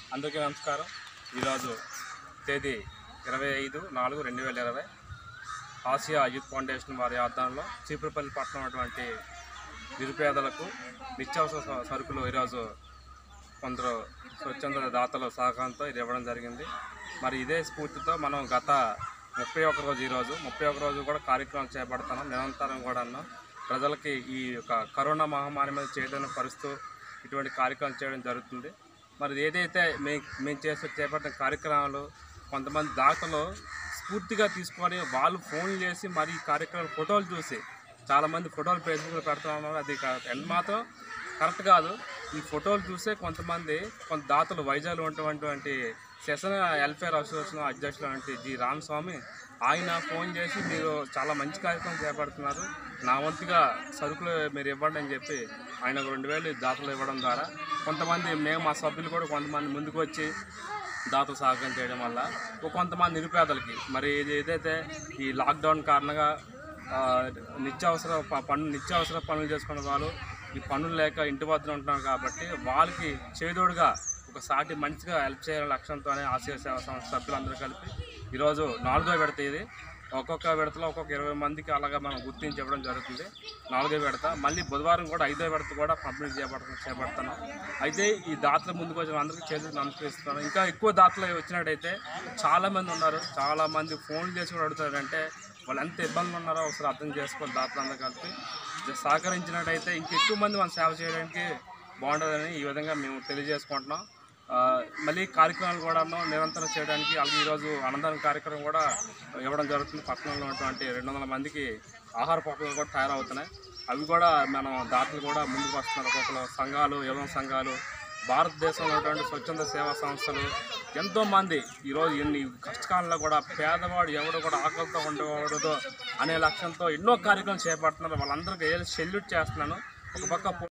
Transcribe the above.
అందరికీ నమస్కారం. ఈరోజు తేదీ 25/4/2020 ఆసియా యూత్ ఫౌండేషన్ వారి ఆధ్వర్యంలో చీపురుపల్లి పట్టణం అటువంటి నిరుపేదలకు నిత్యావసర సరుకులు ఈరోజు కొందరు స్వచ్ఛంద దాతల సహకారంతో ఇది ఇవ్వడం జరిగింది. మరి ఇదే స్ఫూర్తితో మనం గత 31 రోజు ఈరోజు 31 రోజు కూడా కార్యక్రమం చేపడుతున్నాం. నిరంతరం కూడా ప్రజలకి ఈ యొక్క కరోనా మహమ్మారి మీద చేయడానికి పరుస్తూ ఇటువంటి కార్యక్రమం చేయడం జరుగుతుంది. మరి ఏదైతే మేము చేపట్టిన కార్యక్రమాలు కొంతమంది దాతలు స్ఫూర్తిగా తీసుకొని వాళ్ళు ఫోన్ చేసి మరి ఈ కార్యక్రమం ఫోటోలు చూసి చాలామంది ఫోటోలు ఫేస్బుక్లో పెడుతున్నారు. అది మాత్రం కరెక్ట్ కాదు. ఈ ఫోటోలు చూసే కొంత దాతలు వైజాగ్లో ఉన్నటువంటి సెషన్ వెల్ఫేర్ అసోసియేషన్ అధ్యక్షులు జి రామస్వామి ఆయన ఫోన్ చేసి మీరు చాలా మంచి కార్యక్రమం చేపడుతున్నారు, నా వంతుగా సరుకులు మీరు ఇవ్వండి అని చెప్పి ఆయన 2,000 దాతలు ఇవ్వడం ద్వారా కొంతమంది మేము మా సభ్యులు కూడా కొంతమంది ముందుకు వచ్చి దాతలు సహకారం చేయడం వల్ల కొంతమంది నిరుపేదలకి మరి ఏదైతే ఈ లాక్డౌన్ కారణంగా నిత్యావసర పనులు చేసుకునే వాళ్ళు ఈ పనులు లేక ఇంటి వద్ద ఉంటున్నారు కాబట్టి వాళ్ళకి చేదోడుగా ఒక సాటి మనిషిగా హెల్ప్ చేయాలనే లక్ష్యంతోనే ఆసియా సేవా సంస్థ సభ్యులందరూ కలిపి ఈరోజు 4వ విడత ఇది. ఒక్కొక్క విడతలో ఒక్కొక్క 20 మందికి అలాగా మనం గుర్తించి ఇవ్వడం జరుగుతుంది. 4వ విడత మళ్ళీ బుధవారం కూడా 5వ విడత కూడా పంపిణీ చేపడుతున్నాం. అయితే ఈ దాతల ముందుకు వచ్చిన అందరికీ చేతులు నమస్కరిస్తున్నాను. ఇంకా ఎక్కువ దాతలు వచ్చినట్టయితే చాలామంది ఉన్నారు. చాలామంది ఫోన్లు చేసి కూడా అడుగుతారంటే వాళ్ళు ఎంత ఇబ్బందులు ఉన్నారో ఒకసారి అర్థం చేసుకోవాలి. దాతలు అందరూ కలిపి సహకరించినట్టయితే ఇంకెక్కువ మంది మనం సేవ చేయడానికి బాగుంటుందని ఈ విధంగా మేము తెలియజేసుకుంటున్నాం. మళ్ళీ కార్యక్రమాలు కూడా నిరంతరం చేయడానికి అలాగే ఈరోజు అన్నదాన కార్యక్రమం కూడా ఇవ్వడం జరుగుతుంది. పట్టణంలో ఉన్నటువంటి 200 మందికి ఆహార పొట్లాలు కూడా తయారవుతున్నాయి. అవి కూడా మనం దాతలు కూడా ముందుకు వస్తున్నారు. ఒక్కొక్కరు సంఘాలు, యువన సంఘాలు, భారతదేశంలో ఉన్నటువంటి స్వచ్ఛంద సేవా సంస్థలు ఎంతోమంది ఈరోజు ఎన్ని కష్టకాలంలో కూడా పేదవాడు ఎవడు కూడా ఆకలితో ఉండకూడదు అనే లక్ష్యంతో ఎన్నో కార్యక్రమాలు చేపడుతున్నారు. వాళ్ళందరికీ సెల్యూట్ చేస్తున్నాను. ఒక పక్క